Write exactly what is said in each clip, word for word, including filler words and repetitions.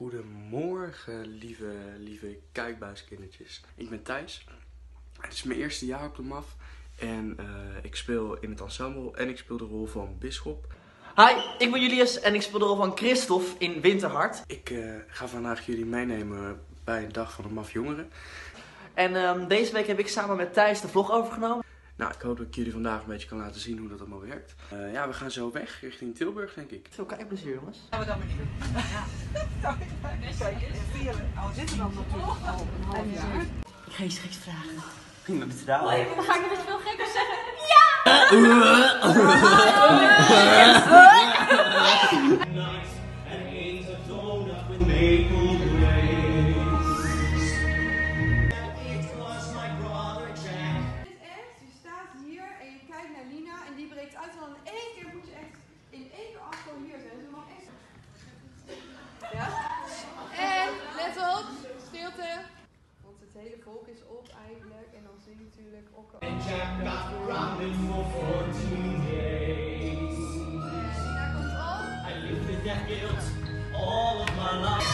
Goedemorgen, lieve, lieve kijkbuiskindertjes. Ik ben Thijs. Het is mijn eerste jaar op de M A F. En uh, ik speel in het ensemble en ik speel de rol van Bisschop. Hi, ik ben Julius en ik speel de rol van Christophe in Winterhart. Ik uh, ga vandaag jullie meenemen bij een dag van de M A F Jongeren. En um, deze week heb ik samen met Thijs de vlog overgenomen. Nou, ik hoop dat ik jullie vandaag een beetje kan laten zien hoe dat allemaal werkt. Uh, ja, we gaan zo weg richting Tilburg, denk ik. Veel kijkplezier, jongens. Gaan we dan maar niet doen. Ja. Kijk, oh, zitten dan natuurlijk al een half jaar. Ik ga je straks vragen. Prima bestraal. Dan ga ik nog iets veel gekkers zeggen. Ja! En die breekt uit en dan in één keer moet je echt in één keer af gewoon hier zijn. Dus dan mag echt... Ja? En let op, stilte. Want het hele volk is op eigenlijk. En dan zie je natuurlijk ook al... En daar komt op. I live with that guilt all of my life.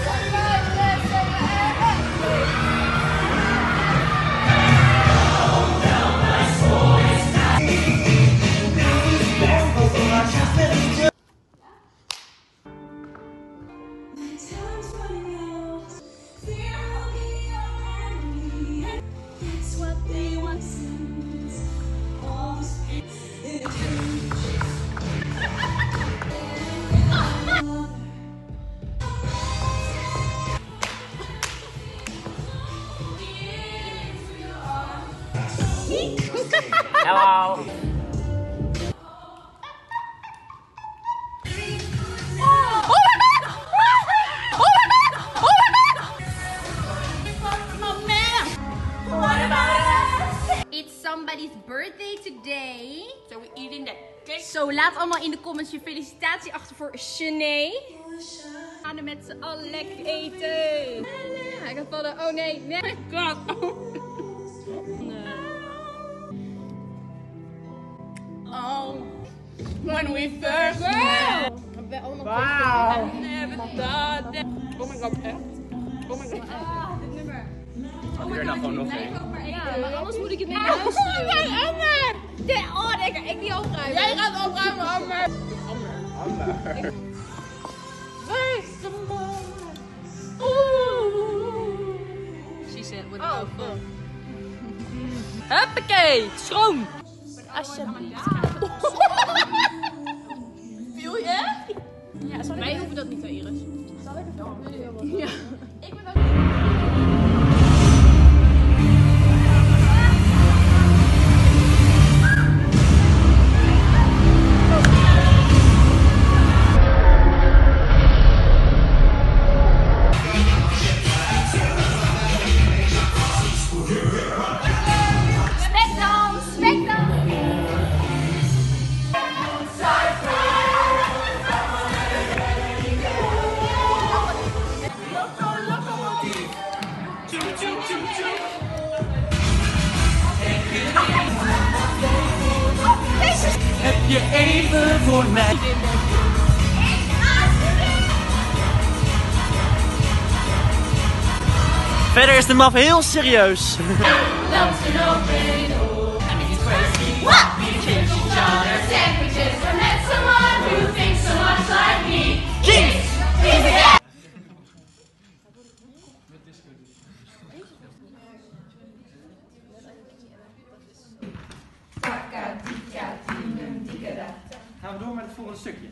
Hello. It's somebody's birthday today. So we eating that cake. Zo, laat allemaal in de comments je felicitatie achter voor Sinead. We gaan er met z'n allen lekker eten. Hij gaat vallen. Oh nee, nee. Oh my god. Oh. When we first met. We allemaal wow. Never thought that. Oh my god, echt. Oh my god. Ah, dit nummer. Heb je er nou gewoon nog een? Ja, maar anders moet ik het mee naar huis sturen. Oh, Amber! De, oh, denk ik, ik die opruimen. Jij gaat opruimen, Amber. Amber. Amber. Waar is de man? Oeh. She said, what oh, oh. Huppakee, schoon. Alsjeblieft. Viel je? Ja, zal wij hoeven dat niet, Iris. Zal ik het dan? Ja. Ik ben ook niet. Heb je even voor mij? Verder is de M A F heel serieus. Gaan we door met het volgende stukje.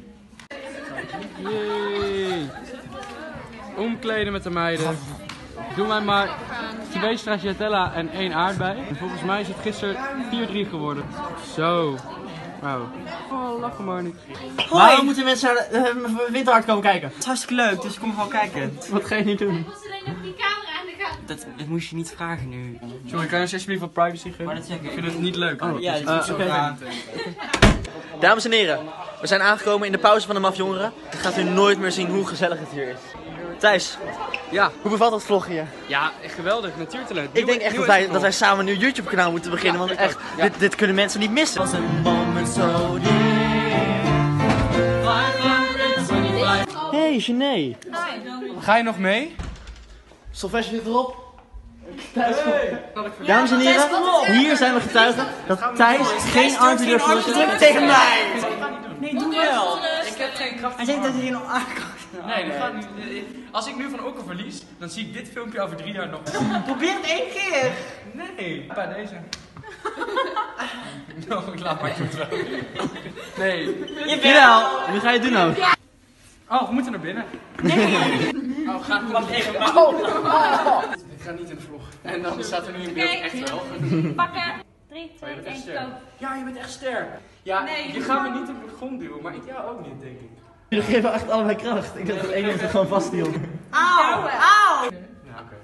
Yay. Omkleden met de meiden. Doe mij maar twee stracciatella en één aardbei. En volgens mij is het gisteren vier drie geworden. Zo. Wauw. Oh, lach maar niet. Waarom moeten mensen naar de, uh, Winterhart komen kijken? Het is hartstikke leuk, dus kom gewoon kijken. Wat ga je niet doen? Ik moest alleen op die camera en dan gaat... Dat, dat moest je niet vragen nu. Sorry, kan je ons alsjeblieft wat privacy geven? Maar dat zeg ik. Ik vind het niet leuk. Oh, ja, dat is Uh, niet zo oké. raar. Dames en heren, we zijn aangekomen in de pauze van de M A F Jongeren. Je gaat u nooit meer zien hoe gezellig het hier is. Thijs, Ja, hoe bevalt het vloggen hier? ja, echt geweldig. Natuurtalent. Ik denk echt dat wij, dat wij samen een nieuw YouTube kanaal moeten beginnen, want echt, Ja. dit, dit kunnen mensen niet missen. Was een moment zo diep. Hey Nee, Gené. Ga je nog mee? Sylvester zit erop. Thijs, dames en heren, hier zijn we getuigen dat Thijs geen armpje durft te drukken tegen mij. Nee, doe wel. Ik heb geen kracht. Hij zegt dat hij nog aankomt. Nee, dat gaat niet. Als ik nu van Okker verlies, dan zie ik dit filmpje over drie jaar nog. Probeer het één keer. Nee. Papa, deze. No, ik laat maar toe. Nee. Jawel, nu ga je het doen ook. Oh, we moeten naar binnen. Nee. Oh, ga Wacht even. Ik ga niet in de vlog. En dan staat er nu in beeld echt wel. Pakken. drie, Oh, je twee, bent echt één, sterk. go. Ja, je bent echt sterk. Ja, je gaat me niet op de grond duwen, maar ik jou ook niet, denk ik. Jullie geven echt allebei kracht. Ik dacht dat één iemand er gewoon vasthield. Auw, auw. Ja, oké.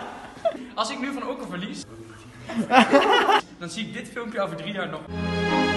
Als ik nu van Okker verlies, dan zie ik dit filmpje over drie jaar nog.